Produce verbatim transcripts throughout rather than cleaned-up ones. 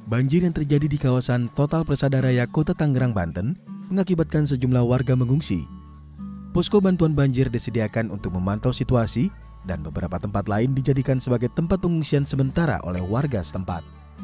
Banjir yang terjadi di kawasan Total Persada Raya Kota Tangerang, Banten mengakibatkan sejumlah warga mengungsi. Posko bantuan banjir disediakan untuk memantau situasi dan beberapa tempat lain dijadikan sebagai tempat pengungsian sementara oleh warga setempat.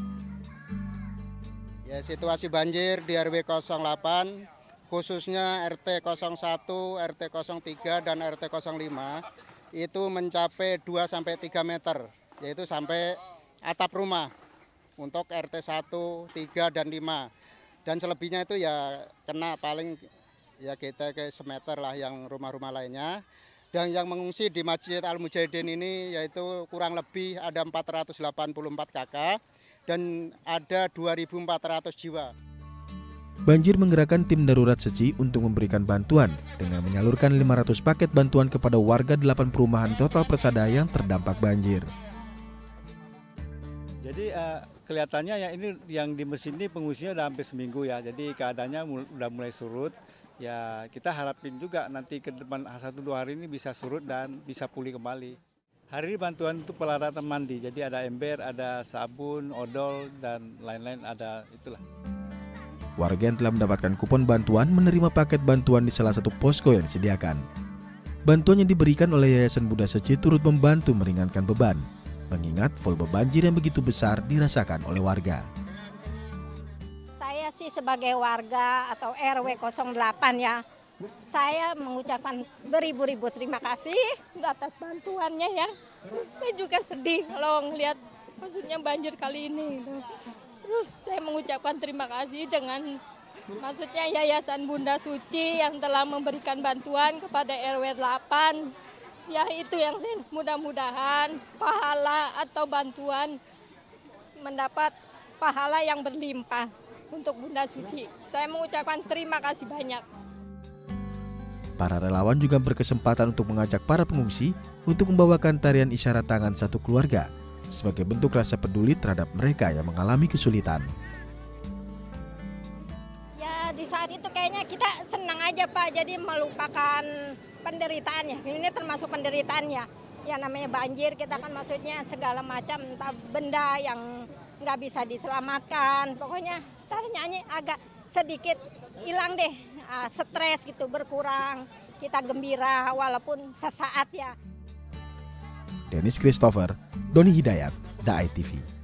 Ya, situasi banjir di R W nol delapan, khususnya R T nol satu, R T nol tiga, dan R T nol lima itu mencapai dua sampai tiga meter, yaitu sampai atap rumah untuk R T satu, tiga, dan lima. Dan selebihnya itu ya kena paling ya kita ke semeter lah yang rumah-rumah lainnya. Dan yang mengungsi di Masjid Al-Mujahidin ini yaitu kurang lebih ada empat ratus delapan puluh empat kakak dan ada dua ribu empat ratus jiwa. Banjir menggerakkan tim darurat Seci untuk memberikan bantuan dengan menyalurkan lima ratus paket bantuan kepada warga delapan perumahan Total Persada yang terdampak banjir. Jadi uh, kelihatannya ya ini yang di mesin ini pengungsinya udah hampir seminggu ya. Jadi keadaannya mul udah mulai surut. Ya kita harapin juga nanti ke depan satu dua hari ini bisa surut dan bisa pulih kembali. Hari ini bantuan untuk peralatan mandi. Jadi ada ember, ada sabun, odol dan lain-lain ada itulah. Warga yang telah mendapatkan kupon bantuan menerima paket bantuan di salah satu posko yang disediakan. Bantuan yang diberikan oleh Yayasan Bunda Seci turut membantu meringankan beban, mengingat volume banjir yang begitu besar dirasakan oleh warga. Saya sih sebagai warga atau R W nol delapan ya, saya mengucapkan beribu-ribu terima kasih atas bantuannya ya. Saya juga sedih kalau ngelihat maksudnya banjir kali ini. Gitu. Terus saya mengucapkan terima kasih dengan maksudnya Yayasan Bunda Suci yang telah memberikan bantuan kepada R W delapan. Ya itu yang saya mudah-mudahan pahala atau bantuan mendapat pahala yang berlimpah untuk Bunda Suci. Saya mengucapkan terima kasih banyak. Para relawan juga berkesempatan untuk mengajak para pengungsi untuk membawakan tarian isyarat tangan satu keluarga sebagai bentuk rasa peduli terhadap mereka yang mengalami kesulitan. Ya di saat itu kayaknya kita senang aja Pak, jadi melupakan penderitaannya. Ini termasuk penderitaannya. Ya namanya banjir, kita kan maksudnya segala macam entah benda yang nggak bisa diselamatkan. Pokoknya tariannya agak sedikit hilang deh, uh, stres gitu berkurang. Kita gembira walaupun sesaat ya. Dennis Christopher, Doni Hidayat, D A I T V.